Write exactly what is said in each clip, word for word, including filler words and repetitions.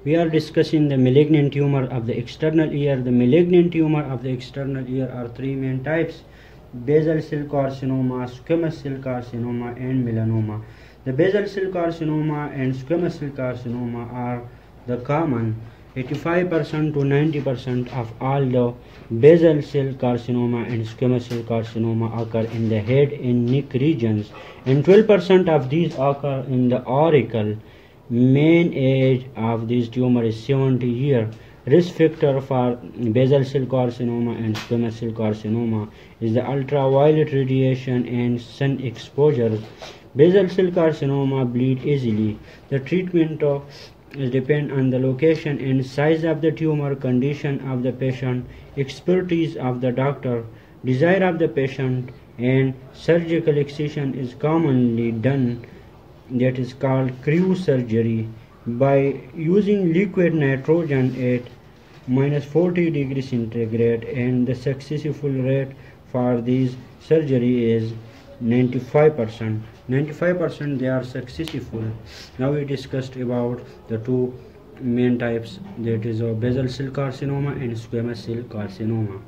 We are discussing the malignant tumor of the external ear. The malignant tumor of the external ear are three main types: basal cell carcinoma, squamous cell carcinoma, and melanoma. The basal cell carcinoma and squamous cell carcinoma are the common. eighty-five percent to ninety percent of all the basal cell carcinoma and squamous cell carcinoma occur in the head and neck regions, and twelve percent of these occur in the auricle. Mean age of this tumor is seventy years. Risk factor for basal cell carcinoma and squamous cell carcinoma is the ultraviolet radiation and sun exposure. Basal cell carcinoma bleed easily. The treatment of depend on the location and size of the tumor, condition of the patient, expertise of the doctor, desire of the patient, and surgical excision is commonly done, that is called cryosurgery, by using liquid nitrogen at minus forty degrees centigrade, and the successful rate for this surgery is ninety-five percent. ninety-five percent they are successful. Now we discussed about the two main types, that is of basal cell carcinoma and squamous cell carcinoma.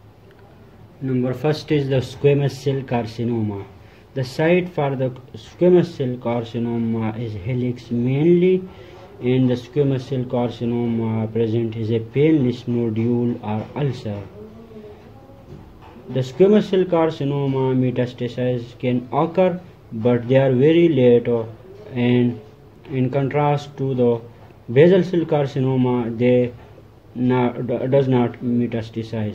Number first is the squamous cell carcinoma. The site for the squamous cell carcinoma is helix mainly, and the squamous cell carcinoma present is a painless nodule or ulcer. The squamous cell carcinoma metastases can occur, but they are very late, and in contrast to the basal cell carcinoma, they not, does not metastasize.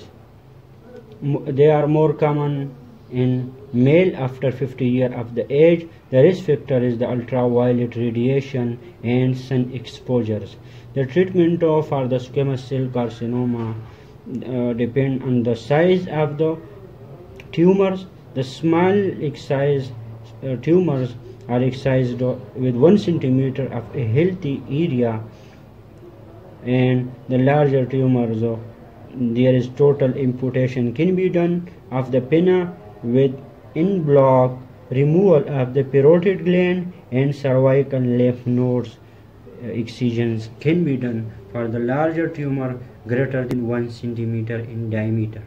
They are more common in male after fifty years of the age. The risk factor is the ultraviolet radiation and sun exposures. The treatment of for the squamous cell carcinoma uh, depend on the size of the tumors. The small excised uh, tumors are excised with one centimeter of a healthy area, and the larger tumors, uh, there is total amputation can be done of the pinna with in block removal of the parotid gland, and cervical lymph nodes uh, excisions can be done for the larger tumor greater than one centimeter in diameter.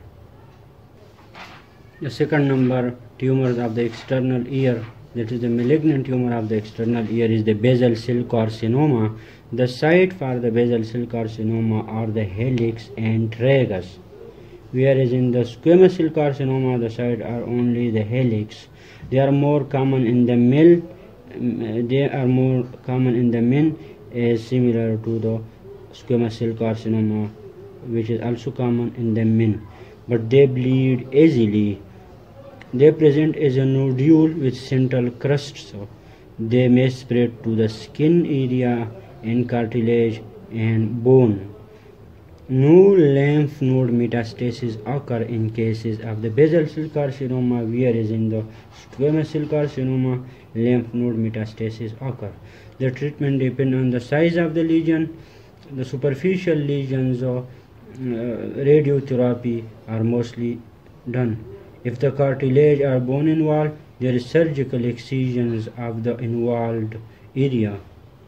The second number tumors of the external ear, that is the malignant tumor of the external ear, is the basal cell carcinoma. The site for the basal cell carcinoma are the helix and tragus, whereas in the squamous cell carcinoma the site are only the helix. They are more common in the male. They are more common in the men, as similar to the squamous cell carcinoma, which is also common in the men, but they bleed easily. They present as a nodule with central crust, so they may spread to the skin area and cartilage and bone. No lymph node metastasis occur in cases of the basal cell carcinoma, whereas in the squamous cell carcinoma, lymph node metastasis occur. The treatment depends on the size of the lesion. The superficial lesions of uh, radiotherapy are mostly done. If the cartilage or bone involved, there is surgical excisions of the involved area.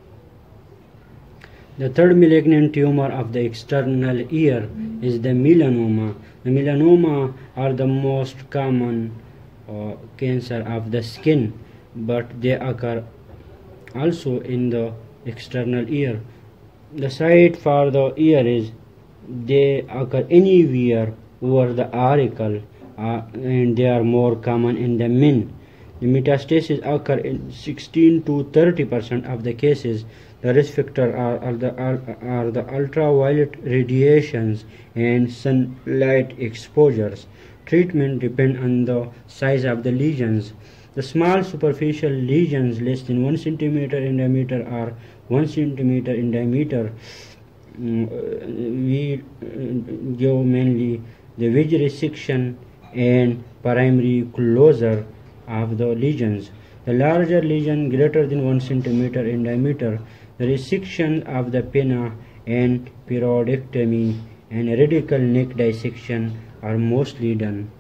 The third malignant tumor of the external ear is the melanoma. The melanoma are the most common uh, cancer of the skin, but they occur also in the external ear. The site for the ear is, they occur anywhere over the auricle, uh, and they are more common in the men. The metastasis occur in sixteen to thirty percent of the cases. The risk factor are, are, the, are, are the ultraviolet radiations and sunlight exposures. Treatment depends on the size of the lesions. The small superficial lesions less than one centimeter in diameter or one centimeter in diameter, um, we uh, give mainly the wedge resection and primary closure of the lesions. The larger lesion greater than one centimeter in diameter, the resection of the pinna and pyroidectomy and radical neck dissection are mostly done.